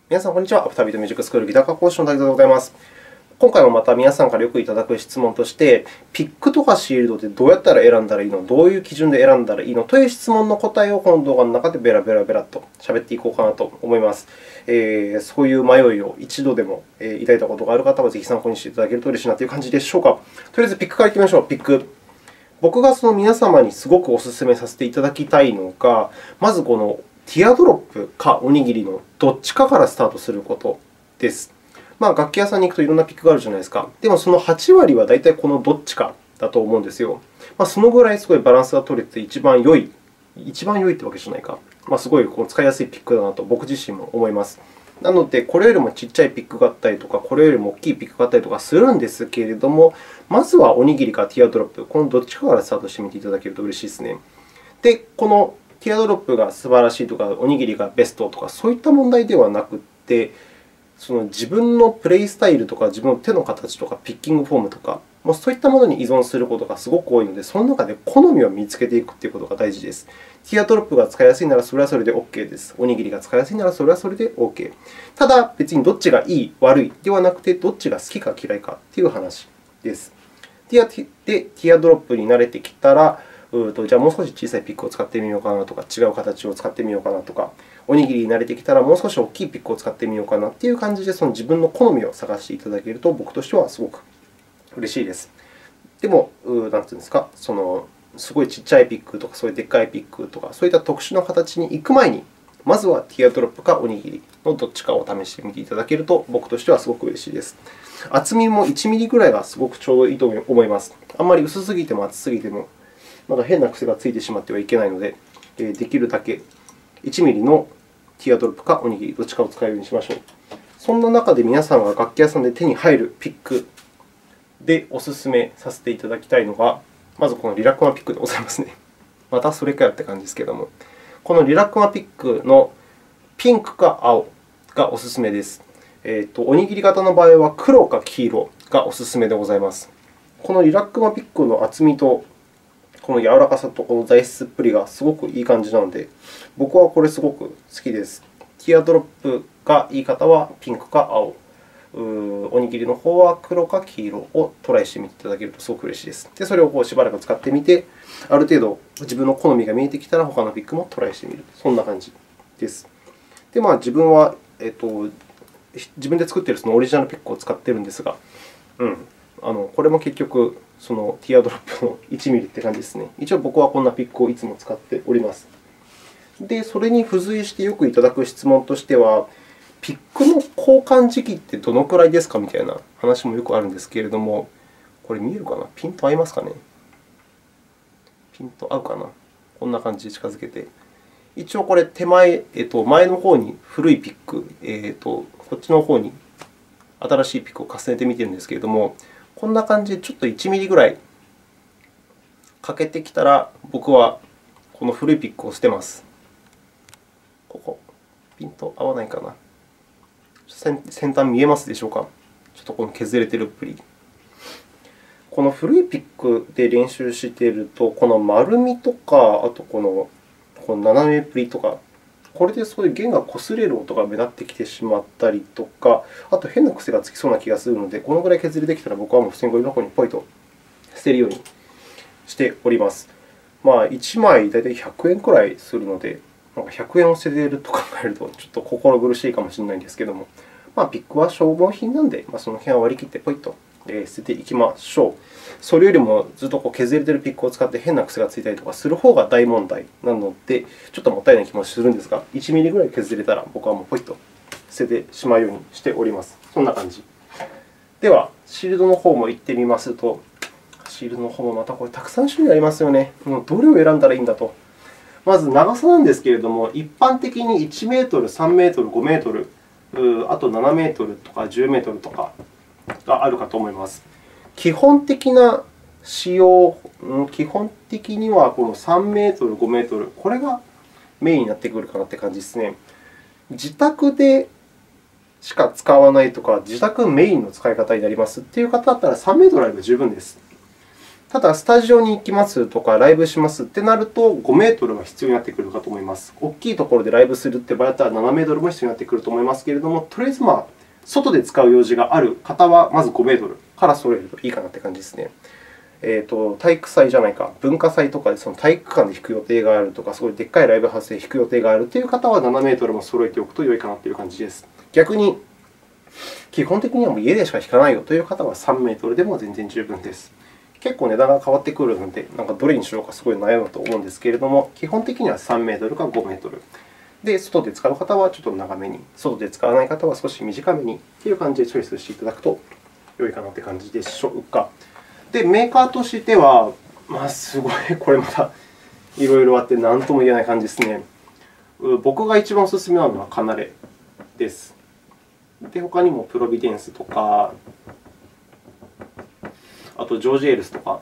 皆さん、こんにちは。アフタービートミュージックスクールギター科講師の滝沢でございます。今回もまた皆さんからよくいただく質問として、ピックとかシールドってどうやったら選んだらいいの、どういう基準で選んだらいいのという質問の答えをこの動画の中でベラベラと喋っていこうかなと思います。そういう迷いを一度でも抱いたことがある方は、ぜひ参考にしていただけると嬉しいなという感じでしょうか。とりあえずピックからいきましょう。ピック。僕が皆様にすごくお勧めさせていただきたいのが、まずこのティアドロップかおにぎりのどっちかからスタートすることです。楽器屋さんに行くといろんなピックがあるじゃないですか。でも、その8割は大体このどっちかだと思うんですよ。そのぐらいすごいバランスが取れて一番良いってわけじゃないか。すごい使いやすいピックだなと僕自身も思います。なので、これよりもちっちゃいピックがあったりとか、これよりも大きいピックがあったりとかするんですけれども、まずはおにぎりかティアドロップ、このどっちかからスタートしてみていただけると嬉しいですね。で、このティアドロップが素晴らしいとか、おにぎりがベストとか、そういった問題ではなくて、自分のプレイスタイルとか、自分の手の形とか、ピッキングフォームとか、そういったものに依存することがすごく多いので、その中で好みを見つけていくということが大事です。ティアドロップが使いやすいならそれはそれで OK です。おにぎりが使いやすいならそれはそれで OK。ただ、別にどっちがいい、悪いではなくて、どっちが好きか嫌いかという話です。で、ティアドロップに慣れてきたら、じゃあもう少し小さいピックを使ってみようかなとか、違う形を使ってみようかなとか、おにぎりに慣れてきたらもう少し大きいピックを使ってみようかなという感じで、自分の好みを探していただけると、僕としてはすごく嬉しいです。でも、なんていうんですか、すごいちっちゃいピックとか、そういうでっかいピックとか、そういった特殊な形に行く前に、まずはティアドロップかおにぎりのどっちかを試してみていただけると、僕としてはすごく嬉しいです。厚みも1ミリぐらいがすごくちょうどいいと思います。あんまり薄すぎても厚すぎても、変な癖がついてしまってはいけないので、できるだけ1ミリのティアドロップかおにぎり、どっちかを使うようにしましょう。そんな中で皆さんが楽器屋さんで手に入るピックでお勧めさせていただきたいのが、まずこのリラックマピックでございますね。またそれかよって感じですけれども、このリラックマピックのピンクか青がお勧めです。おにぎり型の場合は黒か黄色がお勧めでございます。このリラックマピックの厚みと、この柔らかさとこの材質っぷりがすごくいい感じなので、僕はこれすごく好きです。ティアドロップがいい方はピンクか青、おにぎりの方は黒か黄色をトライしてみていただけるとすごく嬉しいです。で、それをしばらく使ってみて、ある程度自分の好みが見えてきたら、他のピックもトライしてみる。そんな感じです。で、自分は、自分で作っているオリジナルピックを使っているんですが、これも結局、ティアドロップの1ミリという感じですね。一応、僕はこんなピックをいつも使っております。で、それに付随してよくいただく質問としては、ピックの交換時期ってどのくらいですかみたいな話もよくあるんですけれども、これ見えるかな？ピント合いますかね？ピント合うかな？こんな感じで近づけて。一応、これ手前、前の方に古いピック、こっちの方に新しいピックを重ねてみているんですけれども、こんな感じでちょっと1ミリぐらい欠けてきたら、僕はこの古いピックを捨てます。ここ、ピント合わないかな。先端見えますでしょうか？ちょっとこの削れているっぷり。この古いピックで練習していると、この丸みとか、あとこの斜めっぷりとか、これでそういう弦が擦れる音が目立ってきてしまったりとか、あと変な癖がつきそうな気がするので、このぐらい削れてきたら、僕はもう普通にゴミ箱にポイと捨てるようにしております。1枚大体100円くらいするので、100円を捨てていると考えると、ちょっと心苦しいかもしれないんですけれども、ピックは消耗品なので、その辺は割り切ってポイと捨てていきましょう。それよりもずっと削れているピックを使って変な癖がついたりとかする方が大問題なので、ちょっともったいない気もするんですが、1ミリぐらい削れたら、僕はもうポイと捨ててしまうようにしております。そんな感じ。では、シールドの方も行ってみますと、シールドの方もまたこれたくさん種類ありますよね。どれを選んだらいいんだと。まず長さなんですけれども、一般的に1メートル、3メートル、5メートル、あと7メートルとか10メートルとかがあるかと思います。基本的な使用、基本的にはこの3メートル、5メートル、これがメインになってくるかなという感じですね。自宅でしか使わないとか、自宅メインの使い方になりますという方だったら3メートルあれば十分です。 ただ、スタジオに行きますとか、ライブしますってなると、5メートルが必要になってくるかと思います。大きいところでライブするって場合だったら、7メートルも必要になってくると思いますけれども、とりあえず、外で使う用事がある方は、まず5メートルから揃えるといいかなという感じですね。体育祭じゃないか、文化祭とかでその体育館で弾く予定があるとか、すごいでっかいライブハウスで弾く予定があるという方は、7メートルも揃えておくと良いかなという感じです。逆に、基本的にはもう家でしか弾かないよという方は、3メートルでも全然十分です。結構値段が変わってくるので、どれにしようかすごい悩むと思うんですけれども、基本的には3メートルか5メートル。で、外で使う方はちょっと長めに、外で使わない方は少し短めにという感じでチョイスしていただくと良いかなという感じでしょうか。で、メーカーとしては、すごい、これまたいろいろあって何とも言えない感じですね。僕が一番お勧めなのはカナレです。で、他にもプロビデンスとか、あとジョージ・エルスとか、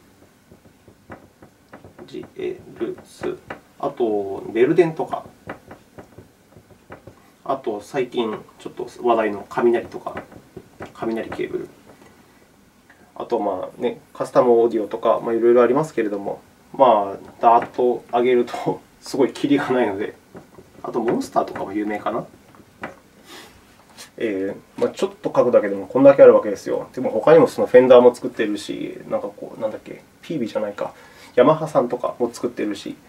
ジエルス、あとベルデンとか、あと最近ちょっと話題の雷とか、雷ケーブル、あとカスタムオーディオとか、いろいろありますけれども、ダーッと上げるとすごいキリがないので、あとモンスターとかも有名かな。ちょっと書くだけでもこんだけあるわけですよ。でも他にもそのフェンダーも作っているし、なんだっけ、ピービーじゃないか、ヤマハさんとかも作っているし、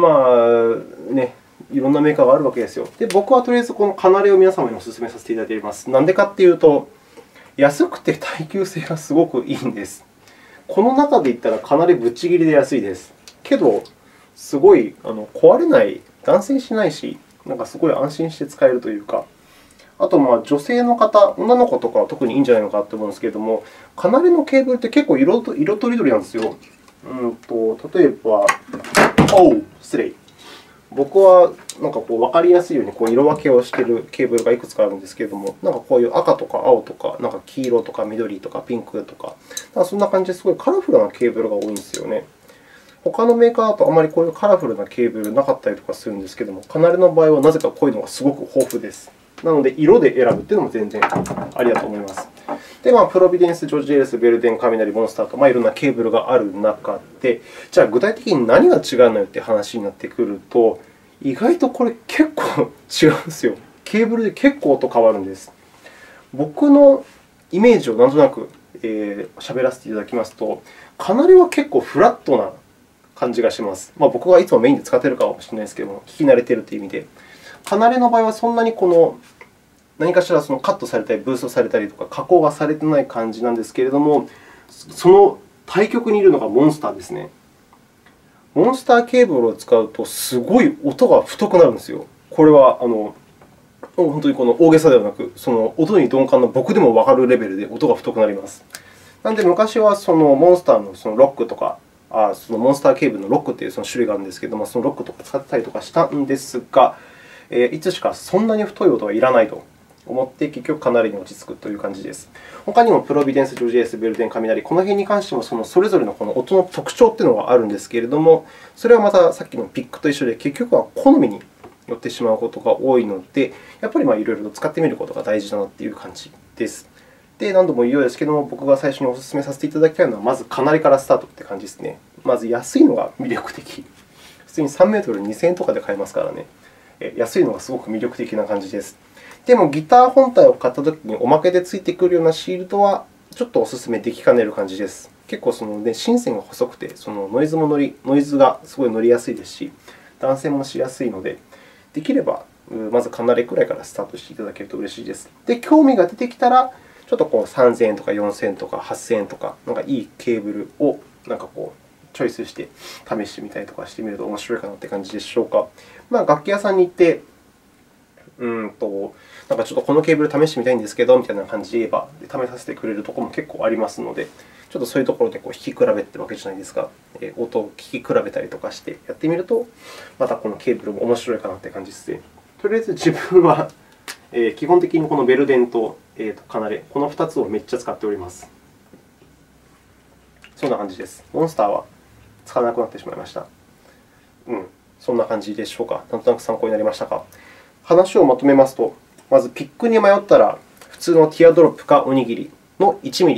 いろんなメーカーがあるわけですよ。で、僕はとりあえずこのカナレを皆様にお勧めさせていただいています。なんでかっていうと、安くて耐久性がすごくいいんです。この中で言ったらかなりぶっちぎりで安いです。けど、すごい壊れない、断線しないし、すごい安心して使えるというか。あと、女性の方、女の子とかは特にいいんじゃないのかと思うんですけれども、カナレのケーブルって結構色とりどりなんですよ。例えば、失礼。僕は分かりやすいように色分けをしているケーブルがいくつかあるんですけれども、こういう赤とか青とか、黄色とか緑とかピンクとか、そんな感じですごいカラフルなケーブルが多いんですよね。他のメーカーだとあまりこういうカラフルなケーブルなかったりとかするんですけれども、カナレの場合はなぜかこういうのがすごく豊富です。なので、色で選ぶというのも全然ありだと思います。で、プロビデンス、ジョージ・エルス、ベルデン、雷、モンスターと、いろんなケーブルがある中で、じゃあ具体的に何が違うのよという話になってくると、意外とこれ結構違うんですよ。ケーブルで結構音変わるんです。僕のイメージをなんとなく喋らせていただきますと、カナレは結構フラットな感じがします。僕がいつもメインで使っているかもしれないですけれども、聞き慣れているという意味で。カナレの場合はそんなに何かしらカットされたり、ブーストされたりとか、加工がされていない感じなんですけれども、その対極にいるのがモンスターですね。モンスターケーブルを使うと、すごい音が太くなるんですよ。これは本当に大げさではなく、その音に鈍感な僕でもわかるレベルで音が太くなります。なので、昔はモンスターのロックとか、そのモンスターケーブルのロックという種類があるんですけれども、そのロックとか使ってたりとかしたんですが、いつしかそんなに太い音はいらないと思って、結局カナレに落ち着くという感じです。他にもプロビデンス、ジョージ・エルス、ベルデン、雷、この辺に関してもそれぞれの音の特徴というのがあるんですけれども、それはまたさっきのピックと一緒で、結局は好みによってしまうことが多いので、やっぱりいろいろと使ってみることが大事だなという感じです。で、何度も言うようですけれども、僕が最初にお勧めさせていただきたいのは、まずカナレからスタートという感じですね。まず安いのが魅力的。普通に3メートル2000円とかで買えますからね。安いのがすごく魅力的な感じです。でも、ギター本体を買ったときにおまけでついてくるようなシールドは、ちょっとお勧めできかねる感じです。結構芯線が細くて、ノイズがすごい乗りやすいですし、断線もしやすいので、できればまずカナレくらいからスタートしていただけると嬉しいです。で、興味が出てきたら、ちょっと3000円とか4000円とか8000円とか、いいケーブルをチョイスして試してみたりとかしてみると面白いかなという感じでしょうか。楽器屋さんに行って、ちょっとこのケーブル試してみたいんですけど、みたいな感じで言えば、試させてくれるところも結構ありますので、ちょっとそういうところで弾き比べてるわけじゃないですか。音を聴き比べたりとかしてやってみると、またこのケーブルも面白いかなという感じですね。とりあえず自分は基本的にこのベルデンとカナレ、この2つをめっちゃ使っております。そんな感じです。モンスターは使わなくなってしまいました。そんな感じでしょうか。なんとなく参考になりましたか。話をまとめますと、まずピックに迷ったら、普通のティアドロップかおにぎりの1ミリ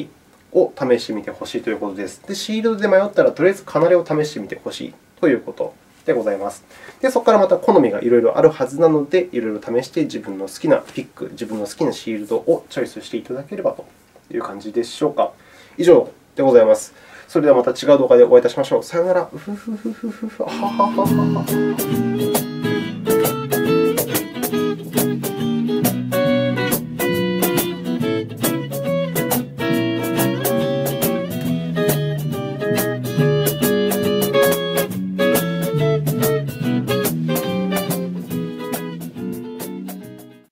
を試してみてほしいということです。で、シールドで迷ったら、とりあえずカナレを試してみてほしいということでございます。で、そこからまた好みがいろいろあるはずなので、いろいろ試して自分の好きなピック、自分の好きなシールドをチョイスしていただければという感じでしょうか。以上でございます。それではまた違う動画でお会いいたしましょう。さようなら。うふふふふふ。あはははは。